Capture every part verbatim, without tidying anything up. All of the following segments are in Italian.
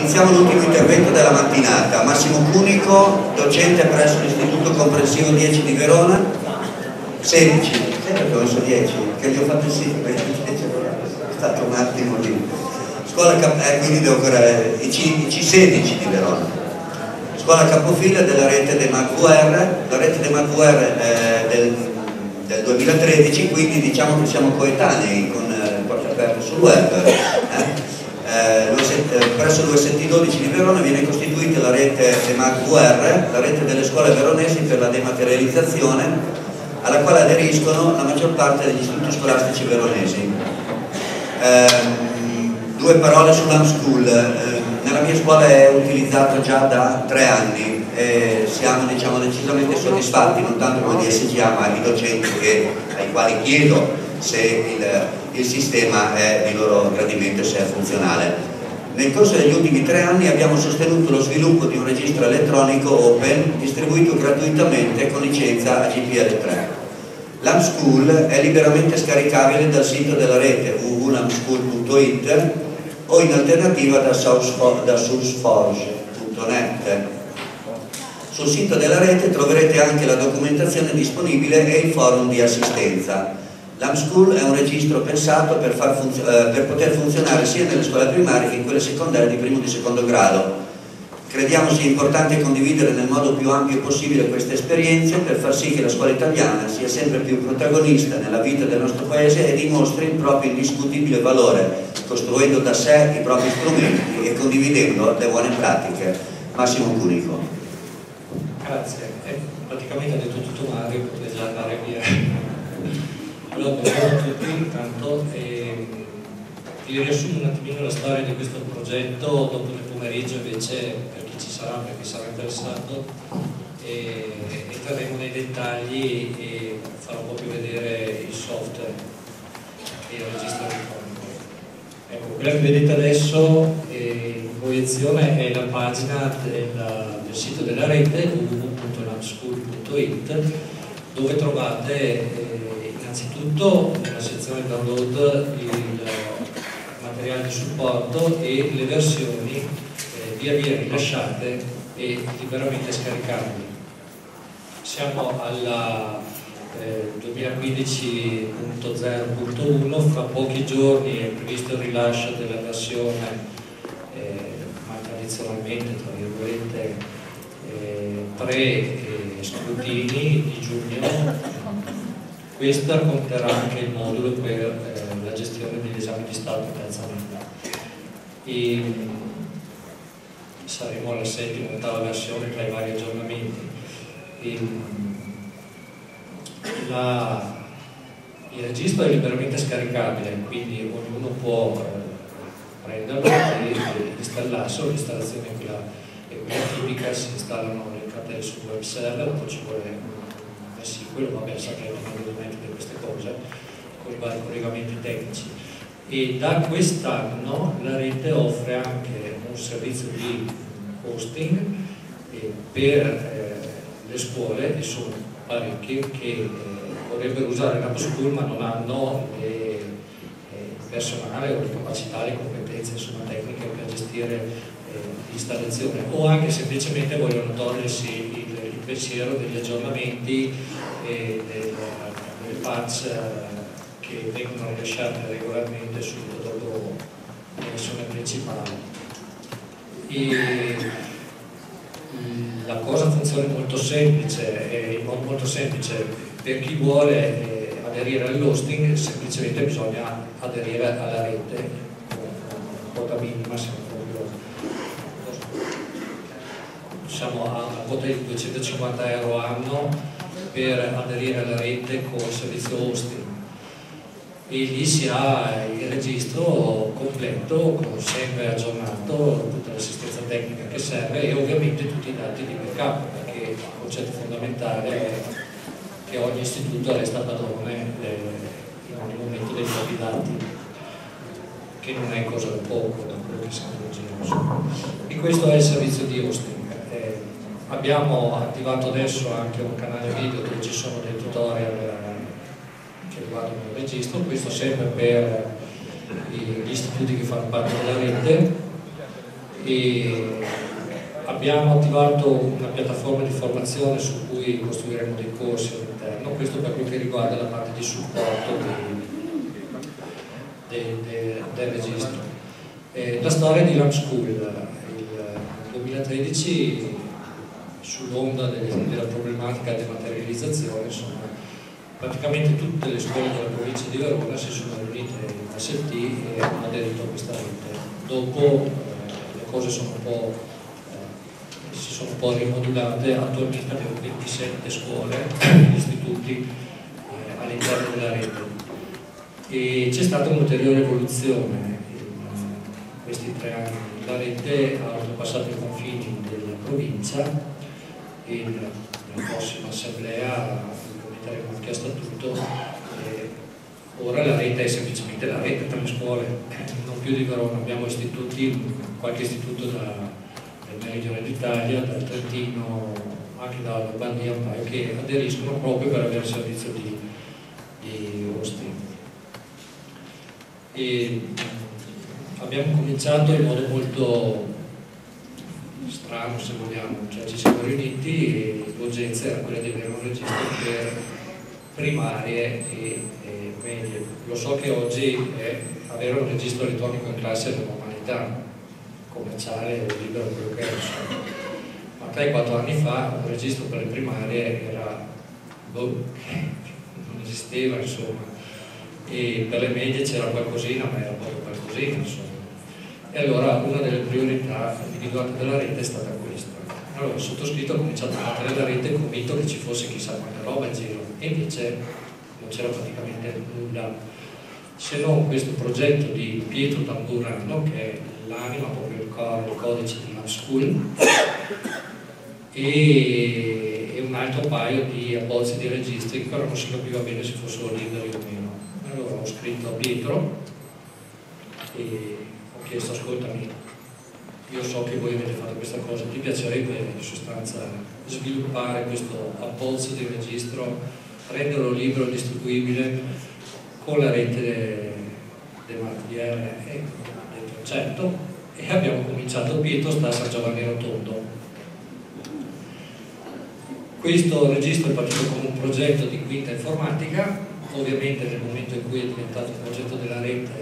iniziamo l'ultimo intervento della mattinata. Massimo Cunico, docente presso l'Istituto Comprensivo dieci di Verona. sedici, sempre che ho messo dieci, che gli ho fatto sì, perché è stato un attimo lì. Scuola Cap eh, quindi devo ancora i C sedici di Verona. Scuola capofila della rete DEMAC-V R, la rete DEMAC-V R eh, del, del duemilatredici, quindi diciamo che siamo coetanei con eh, porte aperte sul web. Eh? Eh, presso l'U S T dodici di Verona viene costituita la rete DEMAC-V R, la rete delle scuole veronesi per la dematerializzazione, alla quale aderiscono la maggior parte degli istituti scolastici veronesi. Eh, due parole sull'Unschool. Eh, nella mia scuola è utilizzato già da tre anni e siamo diciamo, decisamente soddisfatti, non tanto come D S G A ma i docenti che, ai quali chiedo se il, il sistema è di loro gradimento e se è funzionale. Nel corso degli ultimi tre anni abbiamo sostenuto lo sviluppo di un registro elettronico open distribuito gratuitamente con licenza A G P L tre. L'Unschool è liberamente scaricabile dal sito della rete w w w punto unschool punto it o in alternativa da sourceforge punto net. Sul sito della rete troverete anche la documentazione disponibile e il forum di assistenza. L'Unschool è un registro pensato per, far eh, per poter funzionare sia nelle scuole primarie che in quelle secondarie di primo e di secondo grado. Crediamo sia importante condividere nel modo più ampio possibile queste esperienze per far sì che la scuola italiana sia sempre più protagonista nella vita del nostro paese e dimostri il proprio indiscutibile valore, costruendo da sé i propri strumenti e condividendo le buone pratiche. Massimo Cunico. Grazie, eh, praticamente ha detto tutto Mario, potete già andare via. Allora, buongiorno a tutti, intanto eh, vi riassumo un attimino la storia di questo progetto, dopo nel pomeriggio invece per chi ci sarà, per chi sarà interessato, eh, entreremo nei dettagli e farò proprio vedere il software e il registro elettronico. Ecco, quella che vedete adesso eh, in proiezione è la pagina del, del sito della rete w w w punto unschool punto it, dove trovate eh, innanzitutto nella sezione download il materiale di supporto e le versioni eh, via via rilasciate e liberamente scaricabili. Siamo alla eh, duemilaquindici punto zero punto uno, fra pochi giorni è previsto il rilascio della versione eh, ma tradizionalmente tra virgolette eh, pre-scrutini di giugno. Questa conterrà anche il modulo per eh, la gestione degli esami di Stato e piazzamento. E saremo alla settima, ottava versione tra i vari aggiornamenti. E, la, il registro è liberamente scaricabile, quindi ognuno può eh, prenderlo e, e installarlo. L'installazione è quella, è quella tipica, si installano le cartelle sul web server, poi ci vuole sì, quello vabbè sapremo ovviamente di queste cose con i vari collegamenti tecnici. E da quest'anno la rete offre anche un servizio di hosting eh, per eh, le scuole, e sono parecchie, che eh, vorrebbero usare l'Unschool ma non hanno il eh, personale o le capacità, le competenze insomma, tecniche per gestire eh, l'installazione, o anche semplicemente vogliono togliersi il pensiero degli aggiornamenti e delle, delle patch eh, che vengono rilasciate regolarmente subito dopo la versione principale. E la cosa funziona molto semplice, eh, in modo molto semplice. Per chi vuole eh, aderire all'hosting semplicemente bisogna aderire alla rete con una quota minima, siamo proprio siamo a una quota di duecentocinquanta euro anno per aderire alla rete con il servizio hosting, e lì si ha il registro completo, con sempre aggiornato, tutta l'assistenza tecnica che serve e ovviamente tutti i dati di backup, perché il concetto fondamentale è che ogni istituto resta padrone in ogni momento dei propri dati, che non è cosa da poco da quello che siamo in giro. E questo è il servizio di hosting. Eh, abbiamo attivato adesso anche un canale video dove ci sono dei tutorial eh, che riguardano il registro, questo sempre per gli istituti che fanno parte della rete, e abbiamo attivato una piattaforma di formazione su cui costruiremo dei corsi all'interno, questo per quello che riguarda la parte di supporto del, del, del registro. Eh, la storia di Lamp School, il duemilatredici, sull'onda della problematica dematerializzazione, insomma, praticamente tutte le scuole della provincia di Verona si sono riunite in A S T e hanno aderito a questa rete. Dopo eh, le cose sono un po', eh, si sono un po' rimodulate, attualmente abbiamo ventisette scuole, istituti eh, all'interno della rete. E c'è stata un'ulteriore evoluzione in questi tre anni. La rete ha oltrepassato i confini della provincia e nella prossima assemblea metteremo anche a statuto. E ora la rete è semplicemente la rete per le scuole, non più di Verona. Abbiamo istituti, qualche istituto da, del meridione d'Italia, dal Trentino, anche dalla Lombardia, un paio che aderiscono proprio per avere il servizio di, di hosting. E abbiamo cominciato in modo molto strano, se vogliamo, cioè ci siamo riuniti e l'urgenza era quella di avere un registro per primarie e, e medie. Lo so che oggi è, avere un registro elettronico in classe è una normalità commerciale o libero, quello che è, insomma. Ma tre quattro anni fa un registro per le primarie era, boh, non esisteva, insomma, e per le medie c'era qualcosina, ma era proprio qualcosina, insomma. E allora una delle priorità individuate dalla rete è stata questa. Allora il sottoscritto ha cominciato a battere la rete convinto che ci fosse chissà quanta roba in giro, e invece non c'era praticamente nulla, se non questo progetto di Pietro Tamburano, che è l'anima, proprio il, co il codice di Lamp School, e, e un altro paio di abbozzi di registri che però non si capiva bene se fossero liberi o meno. Allora ho scritto a Pietro e ho chiesto: ascoltami, io so che voi avete fatto questa cosa, ti piacerebbe in sostanza sviluppare questo abbozzo di registro, renderlo libero e distribuibile con la rete del Mark D R? E ho detto certo, e abbiamo cominciato. Pietro sta a San Giovanni Rotondo. Questo registro è partito come un progetto di quinta informatica. Ovviamente nel momento in cui è diventato un progetto della rete,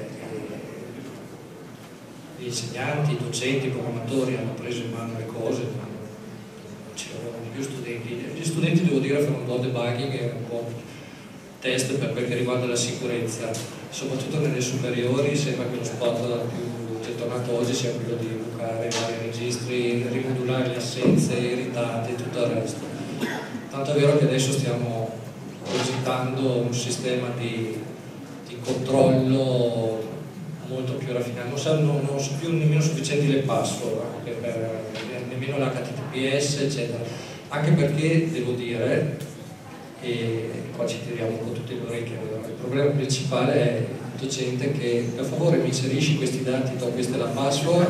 gli insegnanti, i docenti, i programmatori hanno preso in mano le cose, non ci lavorano più studenti. Gli studenti, devo dire, fanno un po' debugging e un po' test per quel che riguarda la sicurezza, soprattutto nelle superiori. Sembra che lo spot più gettonato oggi sia quello di bucare vari registri, rimodulare le assenze, i ritatti e tutto il resto. Tanto è vero che adesso stiamo progettando un sistema di, di controllo molto più raffinato. Non sono, non sono più nemmeno sufficienti le password, anche per, nemmeno l'H T T P S, eccetera. Anche perché, devo dire, e qua ci tiriamo un po' tutte le orecchie, il problema principale è il docente che: per favore mi inserisci questi dati, do questa è la password,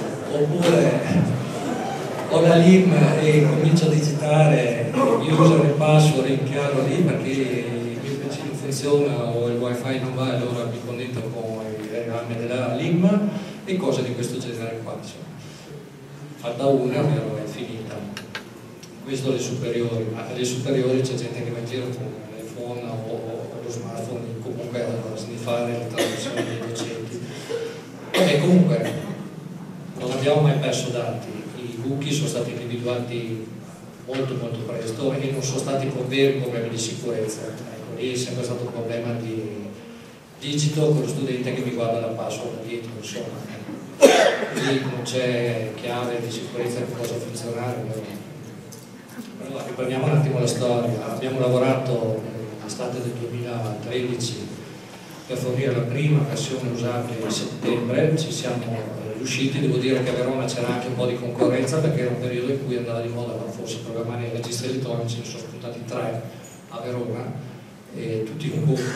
oppure ho la L I M e comincio a digitare user e password in chiaro lì perché il mio P C non funziona o il wifi non va, allora mi connetto con il RAM della L I M e cose di questo genere qua. Fatta una, però è finita. Questo alle superiori, ma alle superiori c'è gente che va in giro con l'iPhone o, o lo smartphone comunque a sniffare le traduzioni dei docenti. E comunque non abbiamo mai perso dati. I buchi sono stati individuati molto molto presto e non sono stati veri problemi di sicurezza. Ecco, lì è sempre stato un problema di digito con lo studente che mi guarda la password dietro, insomma. Lì non c'è chiave di sicurezza che possa funzionare. Allora, riprendiamo un attimo la storia. Abbiamo lavorato nell'estate del duemilatredici per fornire la prima versione usabile a settembre, ci siamo riusciti. Devo dire che a Verona c'era anche un po' di concorrenza perché era un periodo in cui andava di moda, ma forse programmare i registri elettronici, ne sono spuntati tre a Verona e tutti in conto,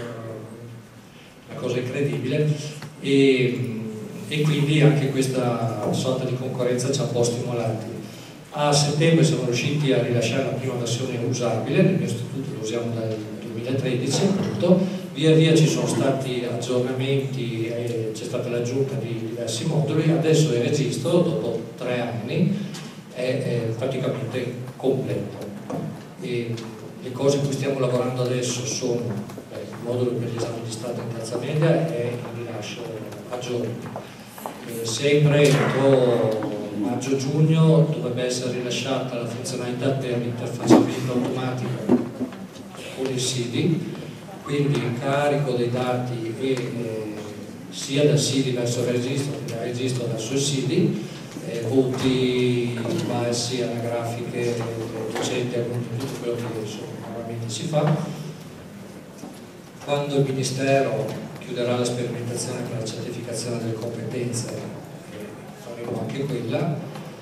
una cosa incredibile, e, e quindi anche questa sorta di concorrenza ci ha un po' stimolati. A settembre siamo riusciti a rilasciare la prima versione usabile, nel mio istituto lo usiamo dal duemilatredici appunto, via via ci sono stati aggiornamenti e c'è stata l'aggiunta di diversi moduli. Adesso il registro, dopo tre anni, è, è praticamente completo. E le cose in cui stiamo lavorando adesso sono eh, il modulo per l'esame di Stato in terza media e il rilascio a giorni. Eh, sempre entro maggio-giugno dovrebbe essere rilasciata la funzionalità per l'interfacciamento automatico con il S I D I, quindi il carico dei dati e, eh, sia dal S I D I verso il registro che dal registro verso il S I D I, eh, voti, balsi, anagrafiche, docenti, alunni, tutto quello che normalmente si fa. Quando il Ministero chiuderà la sperimentazione per la certificazione delle competenze, eh, faremo anche quella.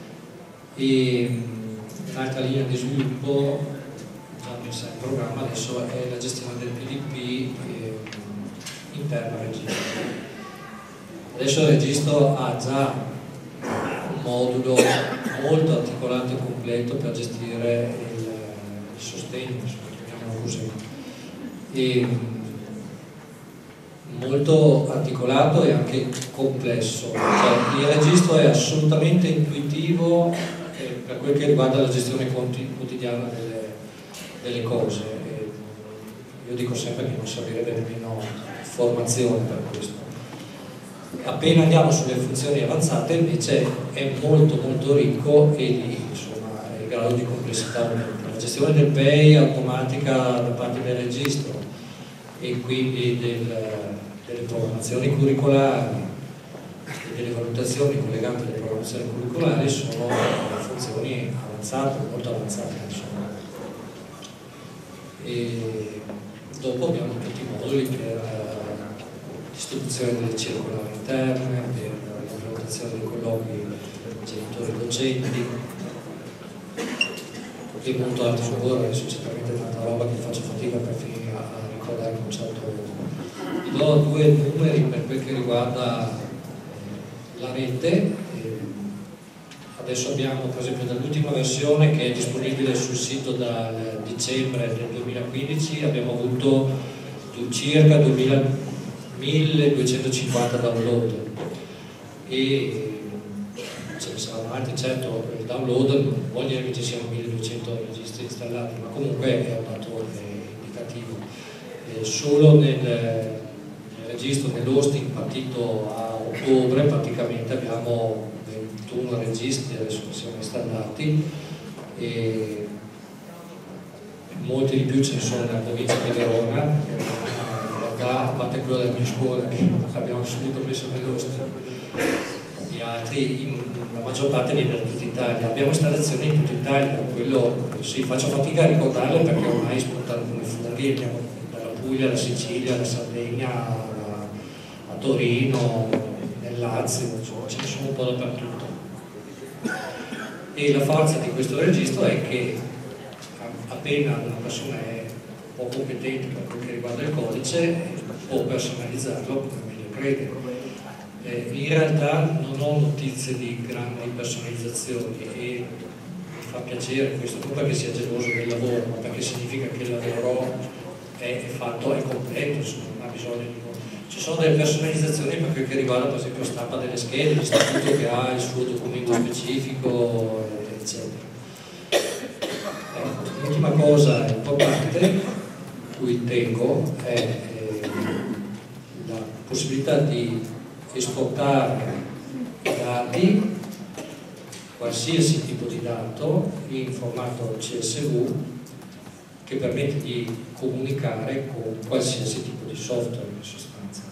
E un'altra linea di sviluppo già messa in programma adesso è la gestione del P D P eh, interno al registro. Adesso il registro ha già un modulo molto articolato e completo per gestire il, il sostegno, se lo chiamiamo così, e molto articolato e anche complesso. Cioè, il registro è assolutamente intuitivo eh, per quel che riguarda la gestione quotidiana delle, delle cose. E io dico sempre che non servirebbe nemmeno formazione per questo. Appena andiamo sulle funzioni avanzate invece è molto molto ricco e lì insomma il grado di complessità aumenta. La gestione del P E I automatica da parte del registro e quindi del, delle programmazioni curricolari e delle valutazioni collegate alle programmazioni curricolari sono funzioni avanzate, molto avanzate insomma. E dopo abbiamo tutti i moduli per l'istituzione delle circolari interne, per la valutazione dei colloqui genitori docenti e molto altro ancora, adesso c'è talmente tanta roba che faccio fatica per finire a ricordare un certo modo. Vi do due numeri per quel che riguarda la rete. Adesso abbiamo per esempio dall'ultima versione che è disponibile sul sito dal dicembre del duemilaquindici abbiamo avuto circa milleduecentocinquanta download e ce ne saranno altri. Certo il download non vuol dire che ci siano milleduecento registri installati, ma comunque è un dato indicativo. Eh, solo nel, nel registro, nell'hosting partito a ottobre praticamente abbiamo ventuno registri adesso che siamo installati e molti di più ce ne sono nella provincia di Verona. A parte quello della mia scuola che abbiamo subito messo nell'hosting, gli altri, in, la maggior parte viene da tutta Italia. Abbiamo installazioni in tutta Italia, quello sì, faccio fatica a ricordarle perché ormai spuntano come funghi, abbiamo dalla Puglia alla Sicilia, alla Sardegna, a, a Torino, nel Lazio, insomma, ce ne sono un po' dappertutto. E la forza di questo registro è che appena una persona è un po' competente per quel che riguarda il codice può personalizzarlo come meglio crede. Eh, in realtà non ho notizie di grandi personalizzazioni e mi fa piacere questo, non perché sia geloso del lavoro, ma perché significa che il lavoro è fatto, è completo, insomma, non ha bisogno di... Ci sono delle personalizzazioni per quel che riguarda per esempio stampa delle schede, l'istituto che ha il suo documento specifico, eccetera. Ecco, l'ultima cosa importante cui tengo è eh, la possibilità di esportare i dati, qualsiasi tipo di dato, in formato C S V che permette di comunicare con qualsiasi tipo di software in sostanza.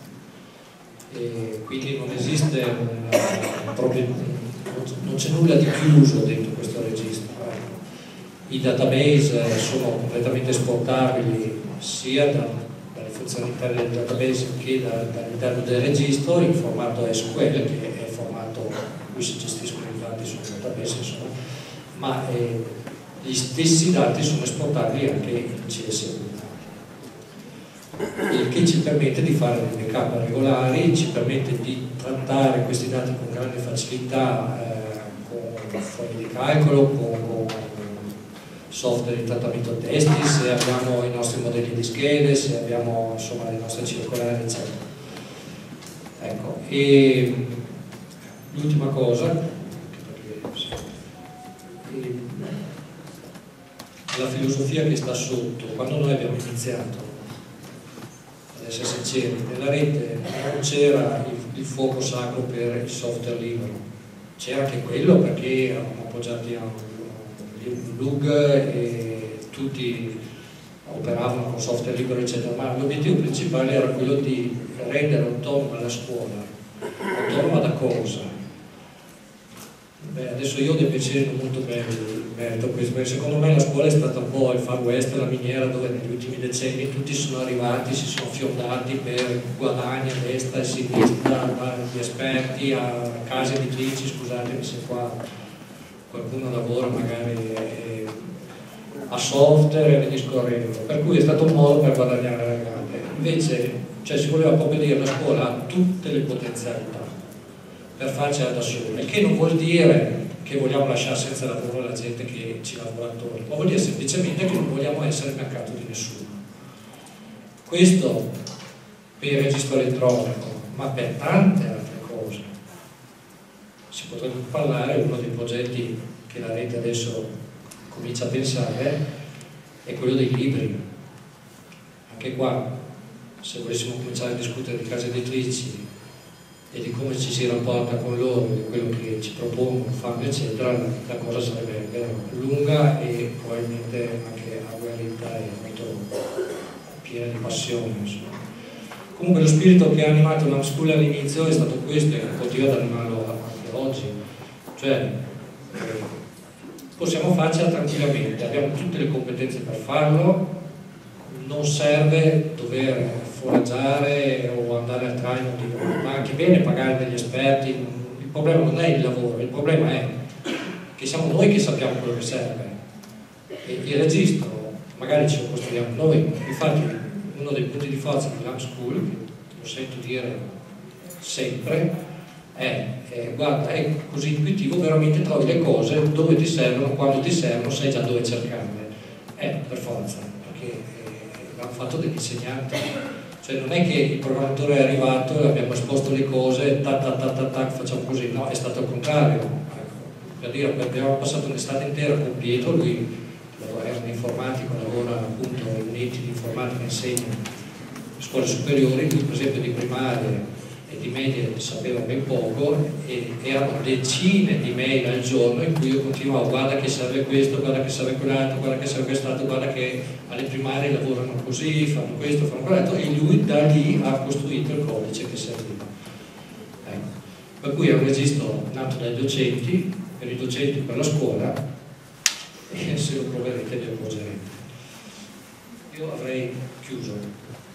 E quindi non esiste una, proprio, non c'è nulla di chiuso dentro questo registro. I database sono completamente esportabili sia da, dalle funzioni interne del database che da, dall'interno del registro in formato S Q L, che è il formato in cui si gestiscono i dati sul database, insomma, ma eh, gli stessi dati sono esportabili anche in C S V, il che ci permette di fare dei backup regolari, ci permette di trattare questi dati con grande facilità, eh, con fogli di calcolo, con, con software di trattamento testi, se abbiamo i nostri modelli di schede, se abbiamo insomma le nostre circolari, eccetera. Ecco, e l'ultima cosa, la filosofia che sta sotto. Quando noi abbiamo iniziato, ad essere sinceri, nella rete non c'era il, il fuoco sacro per il software libero, c'era anche quello perché eravamo appoggiati a un, un blog e tutti operavano con software libero eccetera, ma l'obiettivo principale era quello di rendere autonoma la scuola. Autonoma da cosa? Beh, adesso io ho dei pensieri molto belli in merito a questo, perché secondo me la scuola è stata un po' il Far West, la miniera, dove negli ultimi decenni tutti sono arrivati, si sono fiondati per guadagni a destra e a sinistra, gli esperti, a case editrici, scusatemi se qua qualcuno lavora magari eh, a software e via discorrendo, per cui è stato un modo per guadagnare la grande. Invece cioè, si voleva proprio dire che la scuola ha tutte le potenzialità per farcela da sole, che non vuol dire che vogliamo lasciare senza lavoro la gente che ci lavora attorno, ma vuol dire semplicemente che non vogliamo essere il mercato di nessuno. Questo per il registro elettronico, ma per tante altre cose. Si potrebbe parlare, uno dei progetti che la rete adesso comincia a pensare è quello dei libri. Anche qua, se volessimo cominciare a discutere di case editrici e di come ci si rapporta con loro, di quello che ci propongono, fanno eccetera, la cosa sarebbe lunga e probabilmente anche agguerrita e molto piena di passione, insomma. Comunque lo spirito che ha animato l'Homeschooling all'inizio è stato questo e continua ad animarlo anche oggi, cioè eh, possiamo farcela tranquillamente, abbiamo tutte le competenze per farlo, non serve dover foraggiare o andare al traino, ma anche bene pagare degli esperti. Il problema non è il lavoro, il problema è che siamo noi che sappiamo quello che serve e il registro magari ce lo costruiamo noi. Infatti uno dei punti di forza di Homeschooling, che lo sento dire sempre, è, è guarda, è così intuitivo, veramente trovi le cose dove ti servono, quando ti servono, sai già dove cercarle. Eh, per forza, perché eh, l'hanno fatto degli insegnanti. Cioè non è che il programmatore è arrivato e abbiamo esposto le cose, tac tac tac tac, tac facciamo così, no, è stato il contrario. Ecco, per dire, abbiamo passato un'estate intera con Pietro, lui è un informatico, lavora appunto in enti di informatica, insegna a scuole superiori, lui per esempio di primarie e di medie sapeva ben poco e erano decine di mail al giorno in cui io continuavo, guarda che serve questo, guarda che serve quell'altro, guarda che serve quest'altro, guarda che alle primarie lavorano così, fanno questo, fanno quell'altro, e lui da lì ha costruito il codice che serviva. Ecco. Per cui è un registro nato dai docenti, per i docenti, per la scuola, e se lo proverete vi accorgerete. Io avrei chiuso.